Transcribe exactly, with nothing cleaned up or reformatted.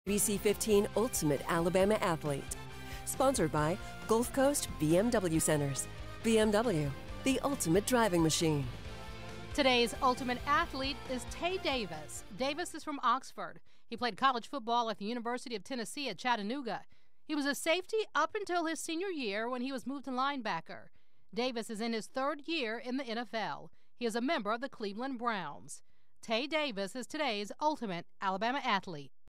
B C fifteen Ultimate Alabama Athlete. Sponsored by Gulf Coast B M W Centers. B M W, the ultimate driving machine. Today's Ultimate Athlete is Tay Davis. Davis is from Oxford. He played college football at the University of Tennessee at Chattanooga. He was a safety up until his senior year when he was moved to linebacker. Davis is in his third year in the N F L. He is a member of the Cleveland Browns. Tay Davis is today's Ultimate Alabama Athlete.